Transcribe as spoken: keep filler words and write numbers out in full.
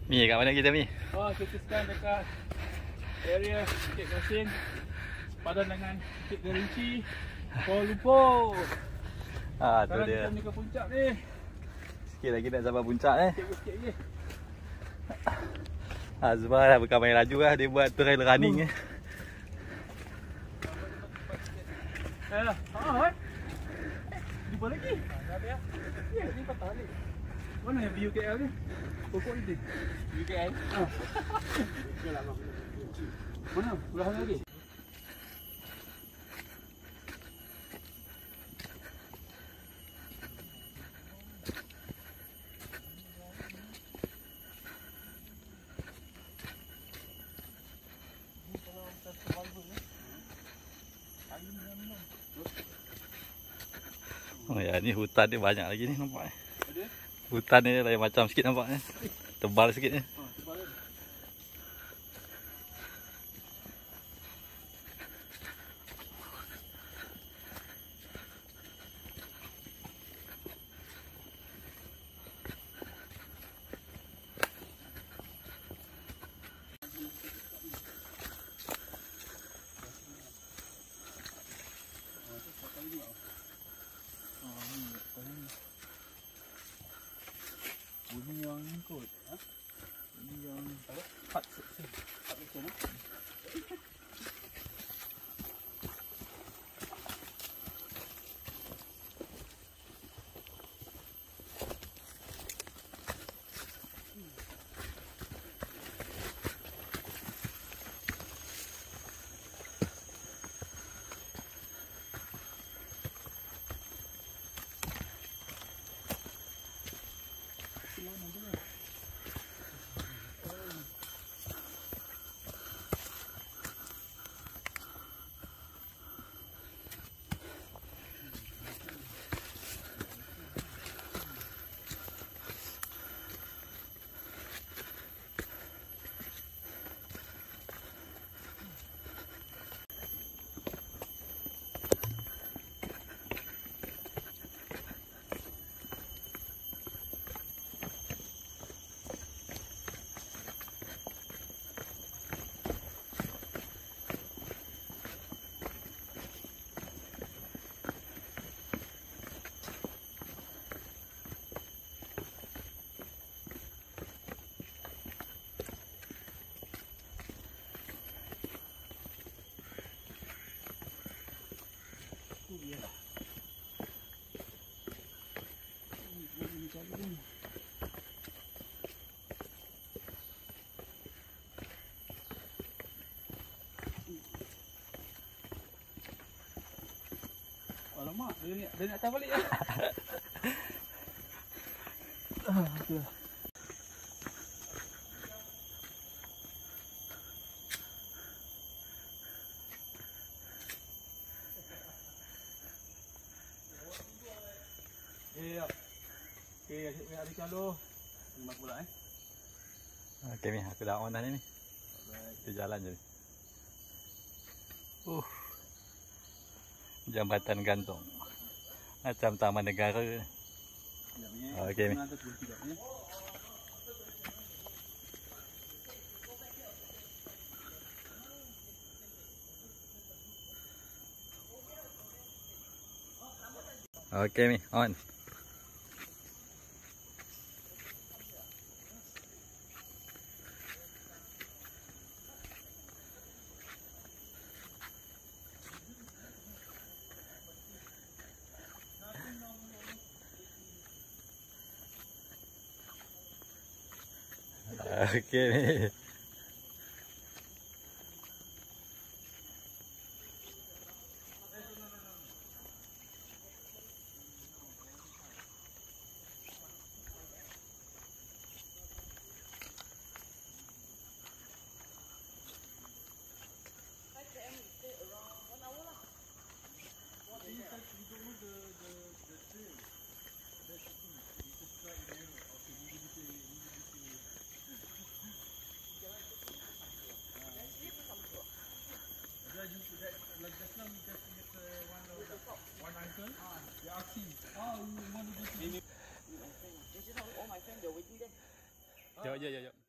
Mi, kat mana kita Mi? Oh, kita sekarang dekat area Bukit Kasin, padan dengan Bukit Gerinci, Kuala Lumpur. Ah, tu Sekarang dia. kita menuju ke puncak ni. Sikit lagi nak sampai puncak eh. Sikit-sikit je. Azbar dah bukan main laju lah, dia buat trail running eh. Eh, ah, eh. Jumpa lagi. Dah ada ya. Ya, ni patah balik. Mana yang view K L ni? Pokok ni. View K L. Ah. Mana? Belah sana lagi. Oh ya, ni hutan dia banyak lagi ni nampak eh. Hutan ni lain macam sikit nampaknya. Tebal sikit ni. Bunyi yang ni kot. Ha? Bunyi yang apa? Hot section. Hot section ah. Alamak, dia ni dia nak atas balik ah. Ah, okey. Eh, ya. Okey, asyik ada calo. Mak pula eh. Okey Mi, aku dah on dah ni Mi. Kita jalan je. Uh. Jambatan gantung. Macam taman negara. Okey Mi. Okey Mi, on. Okey ni. Jom, jom, jom.